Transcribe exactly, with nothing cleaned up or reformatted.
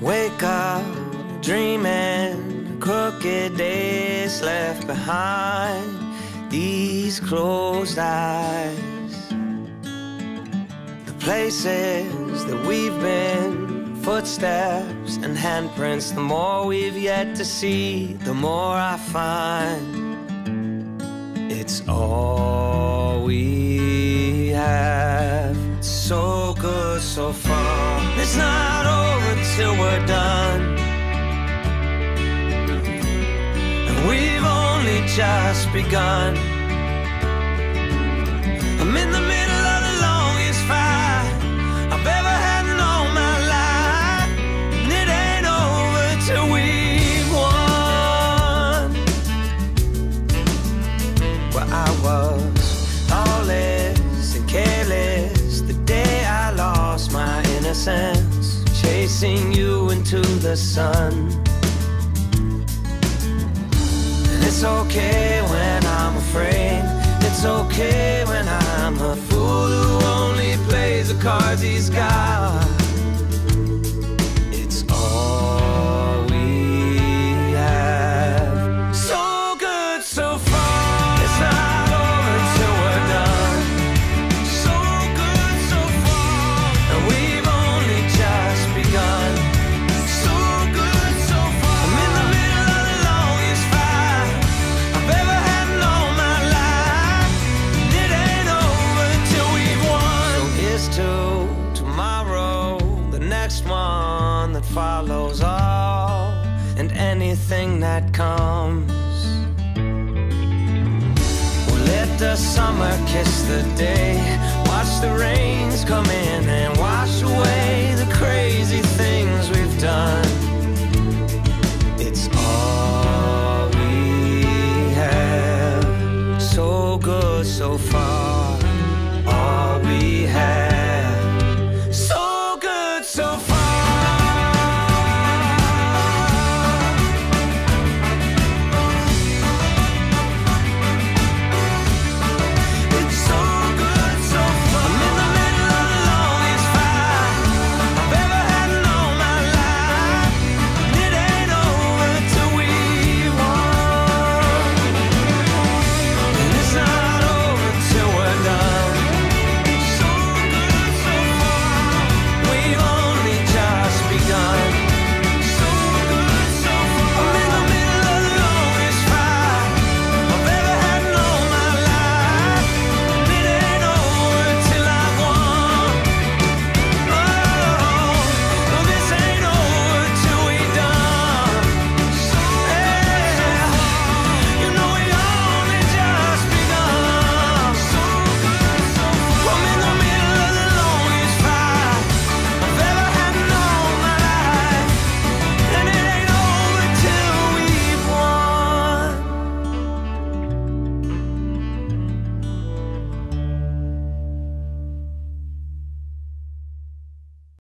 Wake up, dreaming, crooked days left behind these closed eyes. The places that we've been, footsteps and handprints, the more we've yet to see, the more I find it's all we have. It's so good so far. It's not over till we're done, and we've only just begun. I'm in the middle of the longest fight I've ever had in all my life, and it ain't over till we've won. Well, I was lawless and careless the day I lost my innocence, chasing you into the sun. And it's okay when I'm afraid, it's okay when I'm a fool who only plays the cards he's got. It's all we have. So good so far. It's not over till we're done. So good so far, and we've only just begun. So good so far. I'm in the middle of the longest fight I've ever had in all my life, and it ain't over till we've won. So here's to tomorrow, the next one that follows all, and anything that comes. We'll let the summer kiss the day, watch the rains come in and wash away the crazy things we've done. It's all we have. So good so far, all we have.